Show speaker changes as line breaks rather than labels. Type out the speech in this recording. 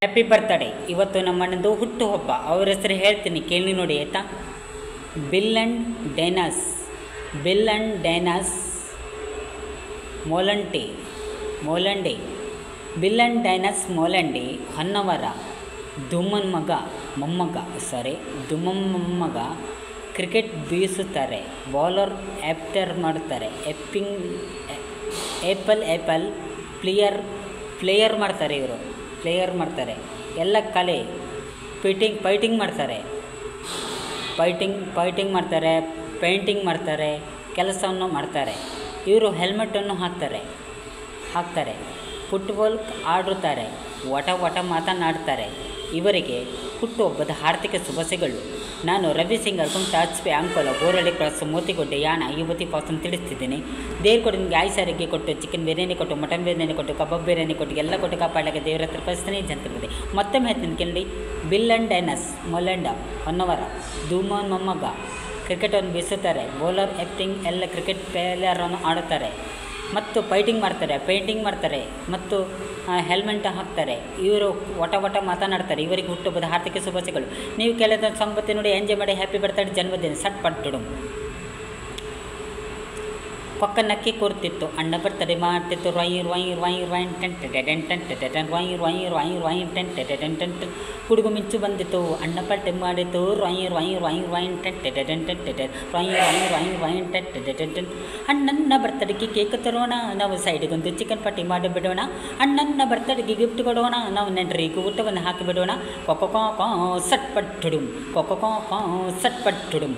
Happy birthday. ಇವತ್ತು ನಮ್ಮಣ್ಣಂದು ಹುಟ್ಟುಹಬ್ಬ. ಅವ್ರ ಹೆಸರು ಹೇಳ್ತೀನಿ, ಕೇಳಿ ನೋಡಿ ಆಯಿತಾ. ಬಿಲ್ ಆ್ಯಂಡ್ ಡೈನಸ್ ಮೊಲಂಡೆ. ಬಿಲ್ ಆ್ಯಂಡ್ ಡೈನಸ್ ಮೊಲಂಡೆ ಹೊನ್ನವರ. ದುಮ್ಮನ್ ಮೊಮ್ಮಗ ಕ್ರಿಕೆಟ್ ಬೀಸುತ್ತಾರೆ. ಬೌಲರ್ ಆ್ಯಪ್ಟರ್ ಮಾಡ್ತಾರೆ. ಏಪಲ್ ಪ್ಲೇಯರ್ ಮಾಡ್ತಾರೆ. ಇವರು ಪ್ಲೇಯರ್ ಮಾಡ್ತಾರೆ. ಎಲ್ಲ ಕಲೆ ಫೈಟಿಂಗ್ ಮಾಡ್ತಾರೆ. ಪೇಂಟಿಂಗ್ ಮಾಡ್ತಾರೆ. ಕೆಲಸವನ್ನು ಮಾಡ್ತಾರೆ. ಇವರು ಹೆಲ್ಮೆಟನ್ನು ಹಾಕ್ತಾರೆ. ಫುಟ್ಬಾಲ್ ಆಡುತ್ತಾರೆ. ವಟ ಮಾತನಾಡ್ತಾರೆ. ಇವರಿಗೆ ಹುಟ್ಟುಹಬ್ಬದ ಹಾರ್ದಿಕ ಶುಭಾಶಯಗಳು. ನಾನು ರವಿ ಸಿಂಗರ್ ಕುಂಟಾಚ್ಪೆ ಅಂಕೋಲ ಬೋರಳ್ಳಿ ಕ್ರಾಸ್ ಮೋತಿಗುಡ್ಡೆ ಯಾಣ ಯುವತಿ ಪಾಸನ್ನು ತಿಳಿಸ್ತಿದ್ದೀನಿ. ದೇವ್ರು ಕೊಟ್ಟು ನಿಮಗೆ ಆಯ್ಸಾರಿಗೆ ಕೊಟ್ಟು, ಚಿಕನ್ ಬಿರಿಯಾನಿ ಕೊಟ್ಟು, ಮಟನ್ ಬಿರಿಯಾನಿ ಕೊಟ್ಟು, ಕಬಾಬ್ ಬಿರಿಯಾನಿ ಕೊಟ್ಟು, ಎಲ್ಲ ಕೊಟ್ಟು ಕಾಪಾಡಲಿಕ್ಕೆ ದೇವರ ಹತ್ರ ಪರಿಸ್ಥಿತಿ ಜನತಿರ್ತದೆ. ಮತ್ತೊಮ್ಮೆ ಹೇಳ್ತೀನಿ ಕೇಳಿ. ಬಿಲ್ ಆ್ಯಂಡ್ ಡೈನಸ್ ಮೊಲಂಡ ಹೊನ್ನವರ. ಧೂಮನ್ ಮೊಮ್ಮಗ ಕ್ರಿಕೆಟನ್ನು ಬೀಸುತ್ತಾರೆ. ಬೌಲರ್ ಆ್ಯಕ್ಟಿಂಗ್ ಎಲ್ಲ ಕ್ರಿಕೆಟ್ ಪ್ಲೇಯರನ್ನು ಆಡುತ್ತಾರೆ ಮತ್ತು ಫೈಟಿಂಗ್ ಮಾಡ್ತಾರೆ. ಪೇಂಟಿಂಗ್ ಮಾಡ್ತಾರೆ ಮತ್ತು ಹೆಲ್ಮೆಟ್ ಹಾಕ್ತಾರೆ. ಇವರು ವಟ ಮಾತನಾಡ್ತಾರೆ. ಇವರಿಗೆ ಹುಟ್ಟುಹಬ್ಬದ ಹಾರ್ದಿಕ ಶುಭಾಶಯಗಳು. ನೀವು ಕೆಲದ ಸಂಬತ್ತಿ ನೋಡಿ, ಎಂಜಾಯ್ ಮಾಡಿ. ಹ್ಯಾಪಿ ಬರ್ತ್ಡೇ ಜನ್ಮದಿನ. ಸಟ್ ಪಟ್ಟುಡು ಪಕ್ಕ ನಕ್ಕಿ ಕೂರ್ತಿತ್ತು. ಅಣ್ಣ ಬರ್ತಡೆ ಮಾಡ್ತಿತ್ತು. ಹುಡುಗು ಮಿಂಚು ಬಂದಿತ್ತು. ಅಣ್ಣ ಬರ್ತಡೆ ಮಾಡಿತ್ತು. ಅಣ್ಣನ ಬರ್ತಡೆಗೆ ಕೇಕ್ ತರೋಣ, ನಾವು ಸೈಡಿಗೊಂದು ಚಿಕನ್ ಪಟ್ಟಿ ಮಾಡಿಬಿಡೋಣ. ಅಣ್ಣನ ಬರ್ತಡೆಗೆ ಗಿಫ್ಟ್ ಕೊಡೋಣ, ನಾವು ನೆಂಟರಿಗೆ ಊಟವನ್ನು ಹಾಕಿಬಿಡೋಣ. ಸಟ್ ಪಟ್ಟುಡು.